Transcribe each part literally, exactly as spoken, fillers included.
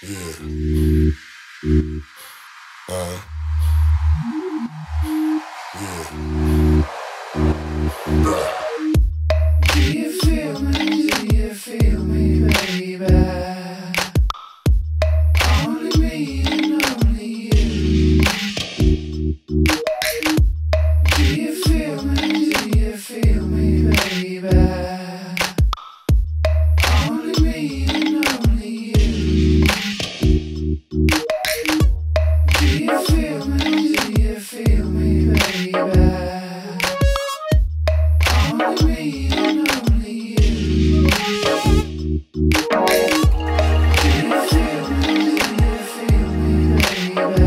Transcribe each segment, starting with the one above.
Yeah. Uh, yeah. Do you feel me? Do you feel me, baby? Only me and only you. Do you feel me? Do you feel me, baby? Only me and only you. Do you feel me? Do you feel me, baby? Only me and only you. Do you feel me? Do you feel me, baby?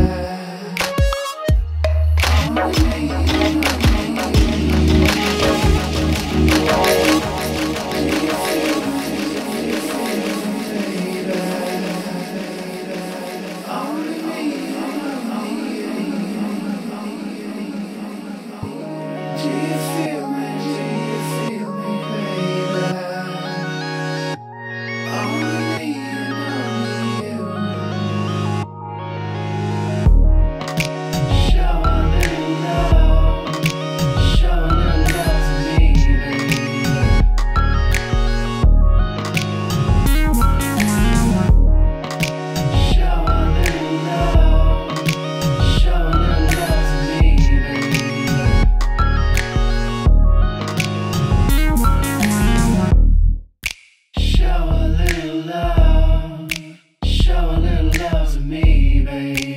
Only me and only you. Do you feel me? Do you feel me, baby? Only me and only you. Do you feel me? Do you feel me, baby? Only me and only you. Show a little love, show a little love to me, baby. Show a little love, show a little love to me, baby. Show a little love, show a little love to me, baby.